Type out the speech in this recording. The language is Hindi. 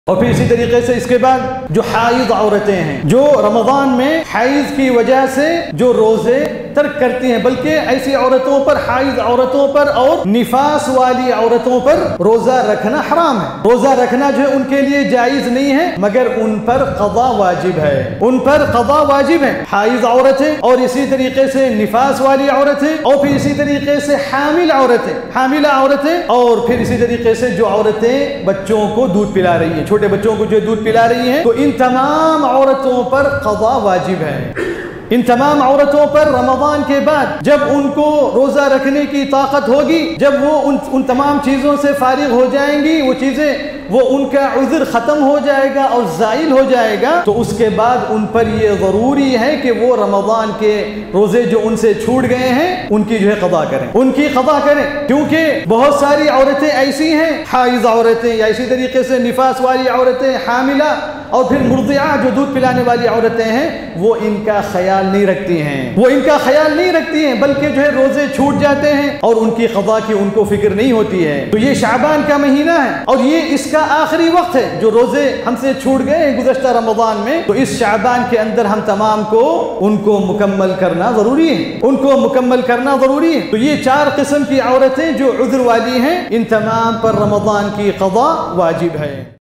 और फिर इसी तरीके से इसके बाद जो हाइज औरतें हैं, जो रमज़ान में हाइज की वजह से जो रोज़े तर्क करती हैं, बल्कि ऐसी औरतों पर, हाइज औरतों पर और निफास वाली औरतों पर रोज़ा रखना हराम है। रोज़ा रखना जो है उनके लिए जायज़ नहीं है, मगर उन पर क़ज़ा वाजिब है, उन पर क़ज़ा वाजिब है। हाइज औरतें और इसी तरीके से निफास वाली औरतें और फिर इसी तरीके से हामिला औरतें और फिर इसी तरीके से जो औरतें बच्चों को दूध पिला रही हैं, छोटे बच्चों को जो दूध पिला रही हैं, तो इन तमाम औरतों पर क़ज़ा वाजिब है। इन तमाम औरतों पर रमज़ान के बाद जब उनको रोज़ा रखने की ताकत होगी, जब वो उन तमाम चीज़ों से फारिग हो जाएंगी, वो चीज़ें, वो उनका उज़्र ख़त्म हो जाएगा और ज़ाइल हो जाएगा, तो उसके बाद उन पर ये ज़रूरी है कि वो रमज़ान के रोज़े जो उनसे छूट गए हैं उनकी जो है क़ज़ा करें, उनकी क़ज़ा करें। क्योंकि बहुत सारी औरतें ऐसी हैं, हाइज़ औरतें या इसी तरीके से निफास वाली औरतें, हामिला और फिर मुर्दिआ जो दूध पिलाने वाली औरतें हैं, वो इनका ख्याल नहीं रखती हैं, वो इनका ख्याल नहीं रखती हैं, बल्कि जो है रोज़े छूट जाते हैं और उनकी क़ज़ा की उनको फिक्र नहीं होती है। तो ये शाबान का महीना है और ये इसका आखिरी वक्त है जो रोज़े हमसे छूट गए हैं गुज़श्ता रमज़ान में, तो इस शाबान के अंदर हम तमाम को उनको मुकम्मल करना ज़रूरी है, उनको मुकम्मल करना ज़रूरी है। तो ये 4 किस्म की औरतें जो उज़्र वाली हैं, इन तमाम पर रमज़ान की क़ज़ा वाजिब है।